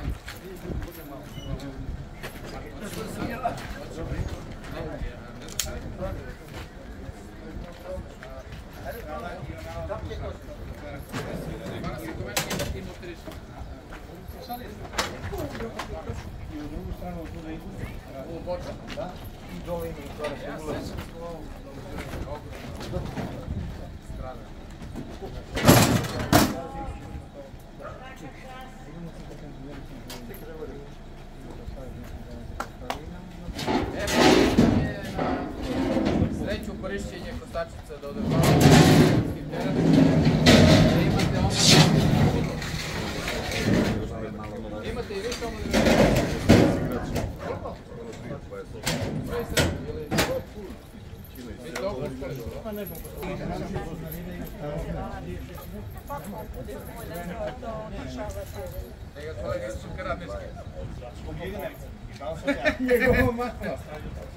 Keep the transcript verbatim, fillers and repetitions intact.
Sreću korišćenje kostačica da održavamo teren. Imate i vi samo da vidite. Koliko? Sve i sve, ili? Vi to uspali dobro? Pa ne mogu. Njega kolega su keramijski. Njegovo makla.